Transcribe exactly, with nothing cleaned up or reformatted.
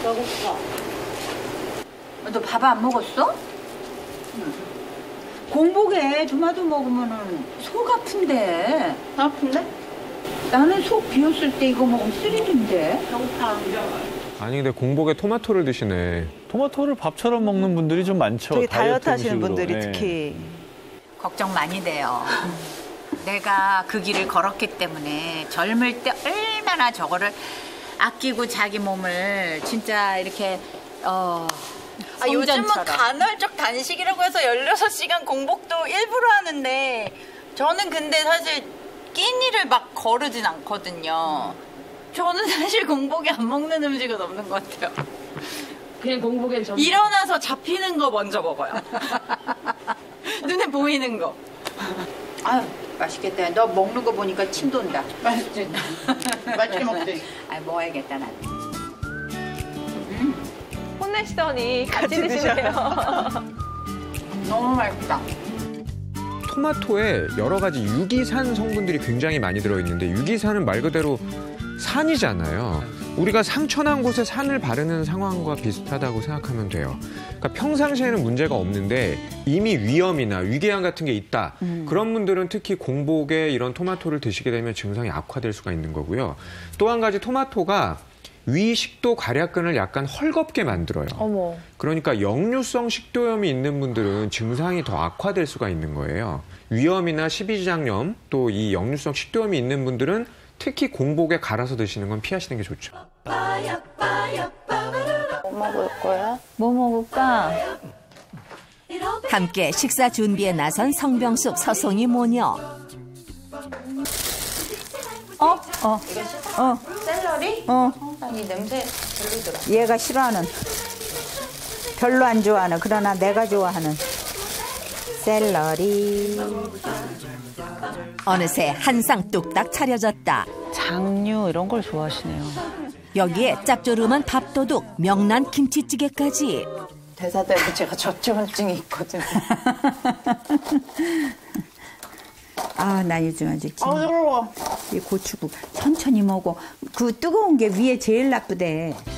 배고파. 너 밥 안 먹었어? 응. 공복에 토마토 먹으면은 속 아픈데. 아픈데? 나는 속 비었을 때 이거 먹으면 스릴인데. 배고파. 아니 근데 공복에 토마토를 드시네. 토마토를 밥처럼 먹는 분들이 좀 많죠. 저기 다이어트 하시는 음식으로. 분들이 네. 특히. 걱정 많이 돼요. 내가 그 길을 걸었기 때문에 젊을 때 얼마나 저거를 아끼고 자기 몸을 진짜 이렇게 어 아, 요즘은 성전처럼. 간헐적 단식이라고 해서 열여섯 시간 공복도 일부러 하는데 저는 근데 사실 끼니를 막 거르진 않거든요. 저는 사실 공복에 안 먹는 음식은 없는 것 같아요. 그냥 공복엔 좀 일어나서 잡히는 거 먼저 먹어요. 눈에 보이는 거. 아유 맛있겠다. 너 먹는 거 보니까 침 돈다. 맛있지? 맛있게 먹지? 아 먹어야겠다 난. 혼내시더니 같이 드시네요. 너무 맛있다. 토마토에 여러 가지 유기산 성분들이 굉장히 많이 들어있는데 유기산은 말 그대로 산이잖아요. 우리가 상처난 곳에 산을 바르는 상황과 비슷하다고 생각하면 돼요. 그러니까 평상시에는 문제가 없는데 이미 위염이나 위궤양 같은 게 있다. 음. 그런 분들은 특히 공복에 이런 토마토를 드시게 되면 증상이 악화될 수가 있는 거고요. 또 한 가지 토마토가 위 식도 괄약근을 약간 헐겁게 만들어요. 어머. 그러니까 역류성 식도염이 있는 분들은 증상이 더 악화될 수가 있는 거예요. 위염이나 십이지장염 또 이 역류성 식도염이 있는 분들은 특히 공복에 갈아서 드시는 건 피하시는 게 좋죠. 뭐 먹을 거야? 뭐 먹을까? 함께 식사 준비에 나선 성병숙, 서송이 모녀. 어? 어. 어. 샐러리? 어. 이 냄새 별로더라. 얘가 싫어하는. 별로 안 좋아하는. 그러나 내가 좋아하는. 샐러리. 어느새 한 상 뚝딱 차려졌다. 장류 이런 걸 좋아하시네요. 여기에 짭조름한 밥도둑, 명란 김치찌개까지. 대사대로 제가 저체온증이 있거든요. 아, 나 요즘 아주 김. 아, 뜨거워. 이 고추국 천천히 먹어. 그 뜨거운 게 위에 제일 나쁘대.